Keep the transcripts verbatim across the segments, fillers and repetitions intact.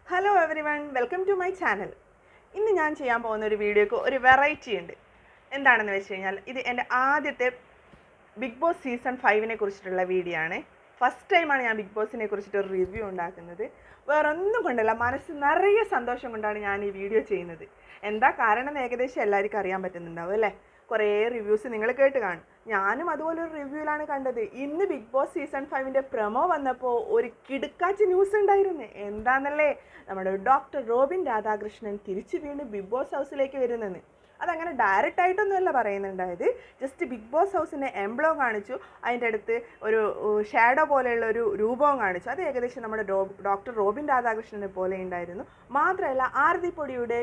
Hello everyone, welcome to my channel. ഇന്ന് ഞാൻ ചെയ്യാൻ പോകുന്ന ഒരു വീഡിയോക്ക് ഒരു വെറൈറ്റി ഉണ്ട്. എന്താണെന്ന് വെച്ച് കഴിഞ്ഞാൽ ഇത് എൻ്റെ ആദ്യത്തെ ബിഗ് ബോസ് സീസൺ ഫൈവിനെ കുറിച്ചിട്ടുള്ള വീഡിയോ ആണ്. ഫസ്റ്റ് ടൈമാണ് ഞാൻ ബിഗ് ബോസിനെ കുറിച്ചിട്ട് ഒരു റിവ്യൂ ഉണ്ടാക്കുന്നത്. വേറൊന്നും കൊണ്ടല്ല, മനസ്സ് നിറയെ സന്തോഷം കൊണ്ടാണ് ഞാൻ ഈ വീഡിയോ ചെയ്യുന്നത്. എന്താ കാരണം എന്ന് ഏകദേശം എല്ലാവർക്കും അറിയാൻ പറ്റുന്നുണ്ടാവും അല്ലേ? കുറേ റിവ്യൂസ് നിങ്ങൾ കേട്ട് കാണും. ഞാനും അതുപോലൊരു റിവ്യൂവിലാണ് കണ്ടത്. ഇന്ന് ബിഗ് ബോസ് സീസൺ ഫൈവിൻ്റെ പ്രൊമോ വന്നപ്പോൾ ഒരു കിടുക്കാച്ച് ന്യൂസ് ഉണ്ടായിരുന്നു. എന്താണെന്നല്ലേ, നമ്മുടെ ഡോക്ടർ റോബിൻ രാധാകൃഷ്ണൻ തിരിച്ചു വീണ്ടും ബിഗ് ബോസ് ഹൗസിലേക്ക് വരുന്നെന്ന്. അതങ്ങനെ ഡയറക്റ്റ് ആയിട്ടൊന്നുമല്ല പറയുന്നുണ്ടായത്. ജസ്റ്റ് ബിഗ് ബോസ് ഹൗസിൻ്റെ എംബ്ലോ കാണിച്ചു, അതിൻ്റെ അടുത്ത് ഒരു ഷാഡോ പോലെയുള്ള ഒരു രൂപവും കാണിച്ചു. അത് ഏകദേശം നമ്മുടെ ഡോക്ടർ റോബിൻ രാധാകൃഷ്ണനെ പോലെ ഉണ്ടായിരുന്നു. മാത്രമല്ല ആരതി പൊടിയുടെ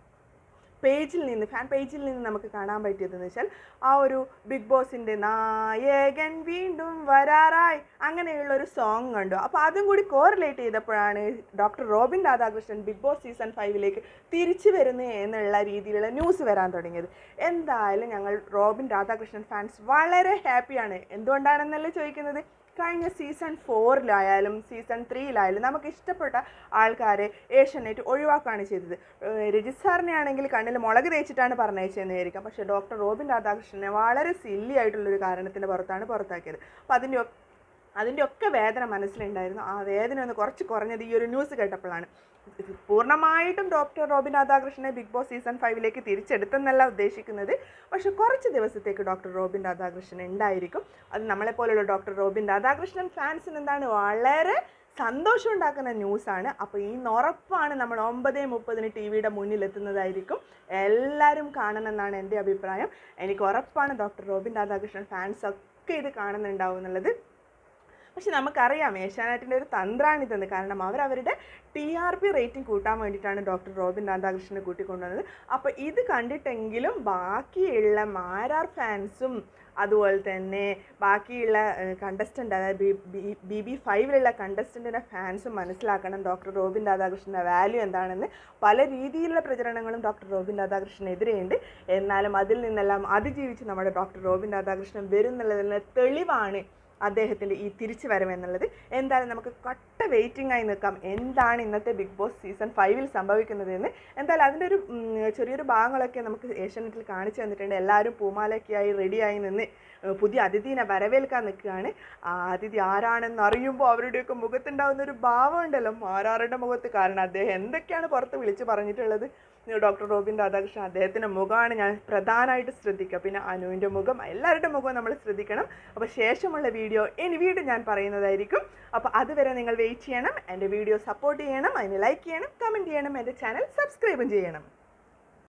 പേജിൽ നിന്ന് ഫാൻ പേജിൽ നിന്ന് നമുക്ക് കാണാൻ പറ്റിയതെന്ന് വെച്ചാൽ ആ ഒരു ബിഗ് ബോസിൻ്റെ നായകൻ വീണ്ടും വരാറായി അങ്ങനെയുള്ള ഒരു സോങ് കണ്ടു. അപ്പോൾ അതും കൂടി കോറിലേറ്റ് ചെയ്തപ്പോഴാണ് doctor Robin Radhakrishnan big boss season ഫൈവിലേക്ക് തിരിച്ചു വരുന്നത് എന്നുള്ള രീതിയിലുള്ള ന്യൂസ് വരാൻ തുടങ്ങിയത്. എന്തായാലും ഞങ്ങൾ റോബിൻ രാധാകൃഷ്ണൻ ഫാൻസ് വളരെ ഹാപ്പിയാണ്. എന്തുകൊണ്ടാണെന്നല്ലേ ചോദിക്കുന്നത്? കഴിഞ്ഞ സീസൺ ഫോറിലായാലും സീസൺ ത്രീയിലായാലും നമുക്ക് ഇഷ്ടപ്പെട്ട ആൾക്കാരെ ഏഷ്യാനെറ്റ് ഒഴിവാക്കുകയാണ് ചെയ്തത്. രജിത് സാറിനെ ആണെങ്കിൽ കണ്ണിൽ മുളക് തേച്ചിട്ടാണ് പറഞ്ഞയച്ചതെന്ന് വിചാരിക്കാം. പക്ഷേ ഡോക്ടർ റോബിൻ രാധാകൃഷ്ണനെ വളരെ സില്ലി ആയിട്ടുള്ളൊരു കാരണത്തിൻ്റെ പുറത്താണ് പുറത്താക്കിയത്. അപ്പോൾ അതിൻ്റെ അതിൻ്റെ ഒക്കെ വേദന മനസ്സിലുണ്ടായിരുന്നു. ആ വേദന ഒന്ന് കുറച്ച് കുറഞ്ഞത് ഈ ഒരു ന്യൂസ് കേട്ടപ്പോഴാണ്. പൂർണ്ണമായിട്ടും ഡോക്ടർ റോബിൻ രാധാകൃഷ്ണനെ ബിഗ് ബോസ് സീസൺ ഫൈവിലേക്ക് തിരിച്ചെടുത്തെന്നല്ല ഉദ്ദേശിക്കുന്നത്. പക്ഷെ കുറച്ച് ദിവസത്തേക്ക് ഡോക്ടർ റോബിൻ രാധാകൃഷ്ണൻ ഉണ്ടായിരിക്കും. അത് നമ്മളെപ്പോലുള്ള ഡോക്ടർ റോബിൻ രാധാകൃഷ്ണൻ ഫാൻസിന് എന്താണ് വളരെ സന്തോഷം ഉണ്ടാക്കുന്ന ന്യൂസാണ്. അപ്പോൾ ഈ ഉറപ്പാണ് നമ്മൾ ഒമ്പത് മുപ്പതിന് ടി വിയുടെ മുന്നിലെത്തുന്നതായിരിക്കും. എല്ലാവരും കാണണമെന്നാണ് എൻ്റെ അഭിപ്രായം. എനിക്ക് ഉറപ്പാണ് ഡോക്ടർ റോബിൻ രാധാകൃഷ്ണൻ ഫാൻസൊക്കെ ഇത് കാണുന്നുണ്ടാവും എന്നുള്ളത്. പക്ഷെ നമുക്കറിയാം ഏഷ്യാനെറ്റിൻ്റെ ഒരു തന്ത്രമാണിതെന്ന്. കാരണം അവരവരുടെ ടി ആർ പി റേറ്റിംഗ് കൂട്ടാൻ വേണ്ടിയിട്ടാണ് ഡോക്ടർ റോബിൻ രാധാകൃഷ്ണനെ കൂട്ടിക്കൊണ്ടുവന്നത്. അപ്പോൾ ഇത് കണ്ടിട്ടെങ്കിലും ബാക്കിയുള്ള മാരാർ ഫാൻസും അതുപോലെ തന്നെ ബാക്കിയുള്ള കണ്ടസ്റ്റൻ്റ്, അതായത് ബി ബി ബി ഫൈവിലുള്ള കണ്ടസ്റ്റൻറ്റിൻ്റെ ഫാൻസും മനസ്സിലാക്കണം ഡോക്ടർ റോബിൻ രാധാകൃഷ്ണൻ്റെ വാല്യൂ എന്താണെന്ന്. പല രീതിയിലുള്ള പ്രചരണങ്ങളും ഡോക്ടർ റോബിൻ രാധാകൃഷ്ണനെതിരെയുണ്ട്. എന്നാലും അതിൽ നിന്നെല്ലാം അതിജീവിച്ച് നമ്മുടെ ഡോക്ടർ റോബിൻ രാധാകൃഷ്ണൻ വരും എന്നുള്ളതിന് തെളിവാണ് അദ്ദേഹത്തിൻ്റെ ഈ തിരിച്ചു വരവെന്നുള്ളത്. എന്തായാലും നമുക്ക് കട്ട വെയിറ്റിംഗ് ആയി നിൽക്കാം എന്താണ് ഇന്നത്തെ ബിഗ് ബോസ് സീസൺ ഫൈവിൽ സംഭവിക്കുന്നതെന്ന്. എന്തായാലും അതിൻ്റെ ഒരു ചെറിയൊരു ഭാഗങ്ങളൊക്കെ നമുക്ക് ഏഷ്യാനെറ്റിൽ കാണിച്ചു തന്നിട്ടുണ്ട്. എല്ലാവരും പൂമാലയൊക്കെയായി റെഡിയായി നിന്ന് പുതിയ അതിഥീനെ വരവേൽക്കാൻ നിൽക്കുകയാണ്. ആ അതിഥി ആരാണെന്ന് അറിയുമ്പോൾ അവരുടെയൊക്കെ മുഖത്തുണ്ടാകുന്നൊരു ഭാവം ഉണ്ടല്ലോ മാരാറുടെ മുഖത്ത്. കാരണം അദ്ദേഹം എന്തൊക്കെയാണ് പുറത്ത് വിളിച്ച് പറഞ്ഞിട്ടുള്ളത്. ഡോക്ടർ റോബിൻ രാധാകൃഷ്ണൻ അദ്ദേഹത്തിൻ്റെ മുഖമാണ് ഞാൻ പ്രധാനമായിട്ട് ശ്രദ്ധിക്കുക. പിന്നെ അനുവിൻ്റെ മുഖം, എല്ലാവരുടെ മുഖവും നമ്മൾ ശ്രദ്ധിക്കണം. അപ്പോൾ ശേഷമുള്ള വീഡിയോ ഇനി വീണ്ടും ഞാൻ പറയുന്നതായിരിക്കും. അപ്പോൾ അതുവരെ നിങ്ങൾ വെയിറ്റ് ചെയ്യണം. എൻ്റെ വീഡിയോ സപ്പോർട്ട് ചെയ്യണം, അതിന് ലൈക്ക് ചെയ്യണം, കമൻറ്റ് ചെയ്യണം, എൻ്റെ ചാനൽ സബ്സ്ക്രൈബും ചെയ്യണം.